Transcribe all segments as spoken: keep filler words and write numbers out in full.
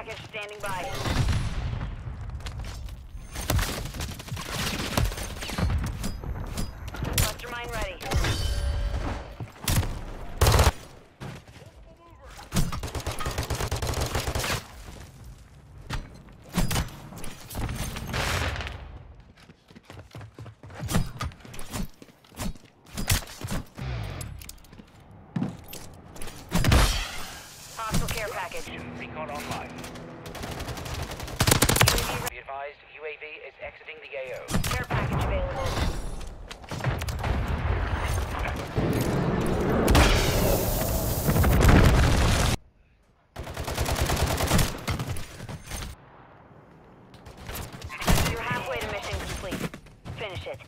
package standing by. Cluster mine ready. Hostile care package. Recon online. U A V Be advised, U A V is exiting the A O. care package available. You're halfway to mission complete. Finish it.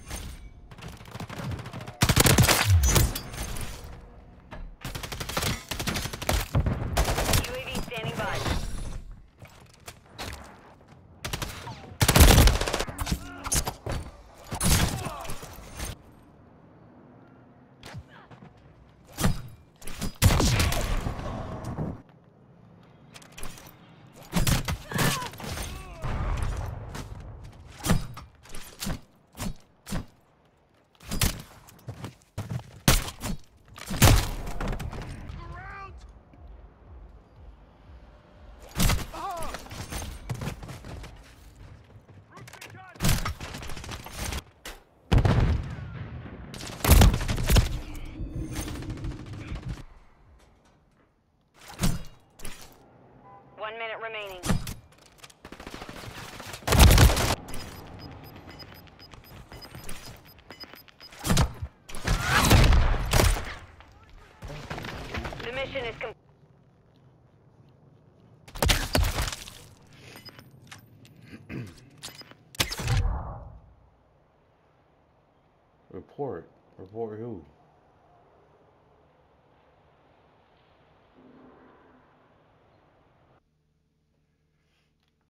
U A V standing by. One minute remaining. The mission is complete. Report. Report who?